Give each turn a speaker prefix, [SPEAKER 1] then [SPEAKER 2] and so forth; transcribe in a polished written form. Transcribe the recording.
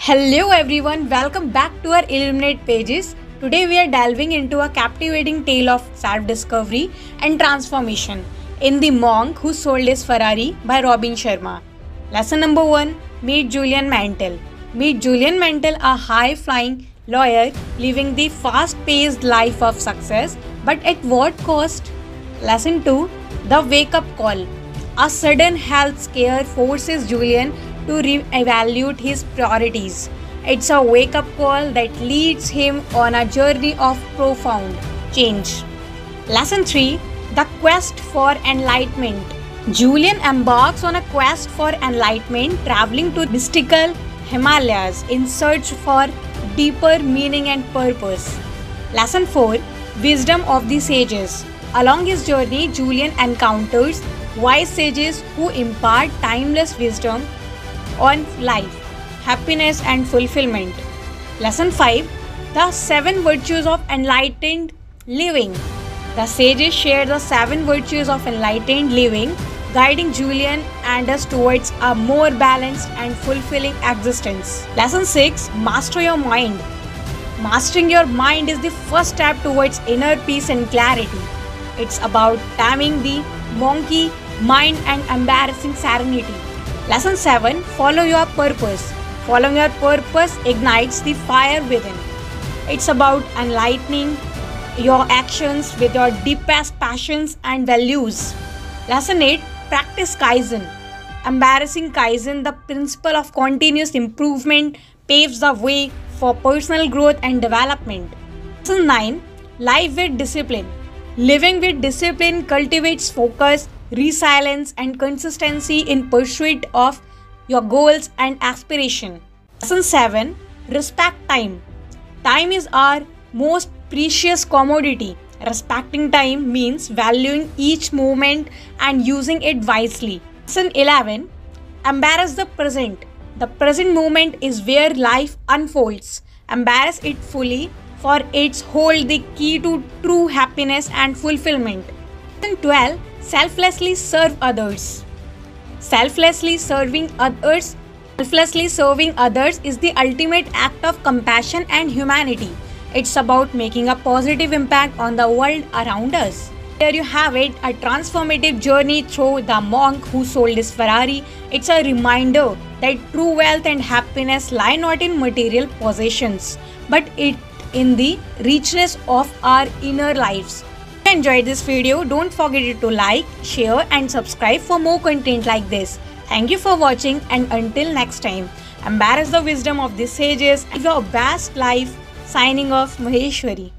[SPEAKER 1] Hello everyone, welcome back to our Illuminate pages. Today we are delving into a captivating tale of self-discovery and transformation in The Monk Who Sold His Ferrari by Robin Sharma. Lesson number 1. Meet Julian Mantle. Meet Julian Mantle, a high-flying lawyer living the fast-paced life of success, but at what cost? Lesson 2. The Wake-Up Call. A sudden health scare forces Julian to re-evaluate his priorities. It's a wake-up call that leads him on a journey of profound change. Lesson 3. The Quest for Enlightenment. Julian embarks on a quest for enlightenment, traveling to mystical Himalayas in search for deeper meaning and purpose. Lesson 4. Wisdom of the Sages. Along his journey, Julian encounters wise sages who impart timeless wisdom on life, happiness and fulfillment. Lesson 5. The 7 Virtues of Enlightened Living. The sages share the 7 virtues of enlightened living, guiding Julian and us towards a more balanced and fulfilling existence. Lesson 6. Master your mind. Mastering your mind is the first step towards inner peace and clarity. It's about taming the monkey mind and embarrassing serenity. Lesson 7. Follow your purpose. Following your purpose ignites the fire within. It's about enlightening your actions with your deepest passions and values. Lesson 8. Practice Kaizen. Embarrassing Kaizen, the principle of continuous improvement, paves the way for personal growth and development. Lesson 9. Live with Discipline. Living with discipline cultivates focus, resilience and consistency in pursuit of your goals and aspiration. Lesson 7. Respect time. Time is our most precious commodity. Respecting time means valuing each moment and using it wisely. Lesson 11. Embrace the present. The present moment is where life unfolds. Embrace it fully, for it holds the key to true happiness and fulfillment. Lesson 12. Selflessly serve others. Selflessly serving others is the ultimate act of compassion and humanity. It's about making a positive impact on the world around us. There you have it, a transformative journey through The Monk Who Sold His Ferrari. It's a reminder that true wealth and happiness lie not in material possessions, but in the richness of our inner lives. If you enjoyed this video, don't forget to like, share and subscribe for more content like this. Thank you for watching, and until next time, embrace the wisdom of the sages and live your best life. Signing off, Maheshwari.